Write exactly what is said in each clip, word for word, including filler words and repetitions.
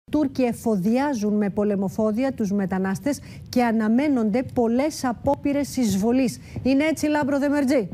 Τούρκοι εφοδιάζουν με πολεμοφόδια τους μετανάστες και αναμένονται πολλές απόπειρες εισβολής. Είναι έτσι, Λάμπρο Δεμερτζή?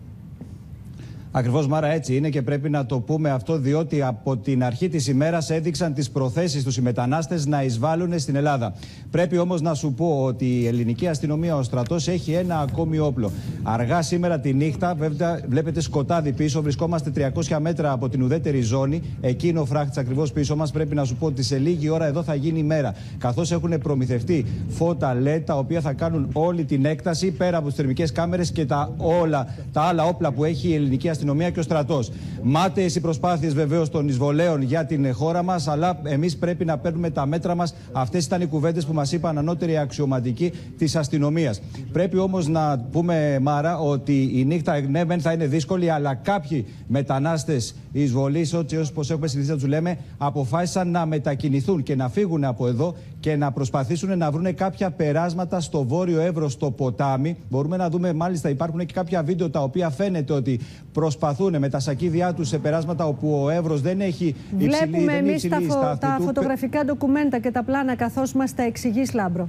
Ακριβώς, Μάρα, έτσι είναι και πρέπει να το πούμε αυτό, διότι από την αρχή της ημέρας έδειξαν τις προθέσεις τους οι μετανάστες να εισβάλλουν στην Ελλάδα. Πρέπει όμως να σου πω ότι η ελληνική αστυνομία, ο στρατός, έχει ένα ακόμη όπλο. Αργά σήμερα τη νύχτα, βέβαια, βλέπετε σκοτάδι πίσω, βρισκόμαστε τριακόσια μέτρα από την ουδέτερη ζώνη. Εκεί είναι ο φράχτης ακριβώς πίσω μας. Πρέπει να σου πω ότι σε λίγη ώρα εδώ θα γίνει η μέρα. Καθώς έχουν προμηθευτεί φώτα ελ ι ντι, τα οποία θα κάνουν όλη την έκταση πέρα από τις θερμικές κάμερες και τα, όλα τα άλλα όπλα που έχει η ελληνική αστυνομία και ο στρατός. Μάταιες οι προσπάθειες βεβαίως των εισβολέων για την χώρα μας, αλλά εμείς πρέπει να παίρνουμε τα μέτρα μας. Αυτές ήταν οι κουβέντες που μας είπαν ανώτεροι αξιωματικοί της αστυνομίας. Πρέπει όμως να πούμε, Μάρα, ότι η νύχτα ναι, μεν θα είναι δύσκολη, αλλά κάποιοι μετανάστες εισβολής, όπως έχουμε συνηθίσει να τους λέμε, αποφάσισαν να μετακινηθούν και να φύγουν από εδώ και να προσπαθήσουν να βρουν κάποια περάσματα στο βόρειο Εύρο, στο ποτάμι. Μπορούμε να δούμε, μάλιστα, υπάρχουν και κάποια βίντεο τα οποία φαίνεται ότι προσπαθούν με τα σακίδια τους σε περάσματα όπου ο Εύρος δεν έχει υψηλή, Βλέπουμε δεν εμείς τα, φω... τα του. φωτογραφικά ντοκουμέντα και τα πλάνα, καθώς μας τα εξηγείς, Λάμπρο.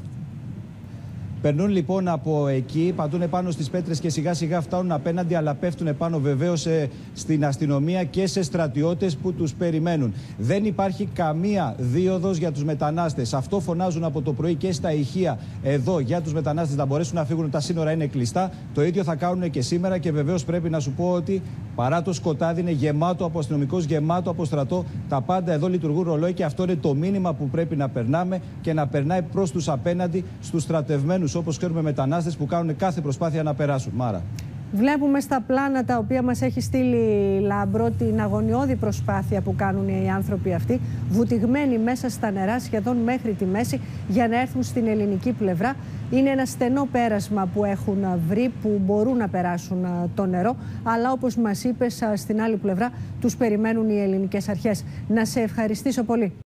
Περνούν λοιπόν από εκεί, πατούν πάνω στις πέτρες και σιγά σιγά φτάνουν απέναντι, αλλά πέφτουν πάνω βεβαίως στην αστυνομία και σε στρατιώτες που τους περιμένουν. Δεν υπάρχει καμία δίωδος για τους μετανάστες. Αυτό φωνάζουν από το πρωί και στα ηχεία εδώ για τους μετανάστες να μπορέσουν να φύγουν. Τα σύνορα είναι κλειστά. Το ίδιο θα κάνουν και σήμερα και βεβαίως πρέπει να σου πω ότι παρά το σκοτάδι είναι γεμάτο από αστυνομικούς, γεμάτο από στρατό. Τα πάντα εδώ λειτουργούν ρολόι και αυτό είναι το μήνυμα που πρέπει να περνάμε και να περνάει προς τους απέναντι, στους στρατευμένους, όπως ξέρουμε, μετανάστες που κάνουν κάθε προσπάθεια να περάσουν. Μάρα. Βλέπουμε στα πλάνα τα οποία μας έχει στείλει, Λάμπρο, την αγωνιώδη προσπάθεια που κάνουν οι άνθρωποι αυτοί, βουτυγμένοι μέσα στα νερά σχεδόν μέχρι τη μέση για να έρθουν στην ελληνική πλευρά. Είναι ένα στενό πέρασμα που έχουν βρει, που μπορούν να περάσουν το νερό, αλλά όπως μας είπες, στην άλλη πλευρά τους περιμένουν οι ελληνικές αρχές. Να σε ευχαριστήσω πολύ.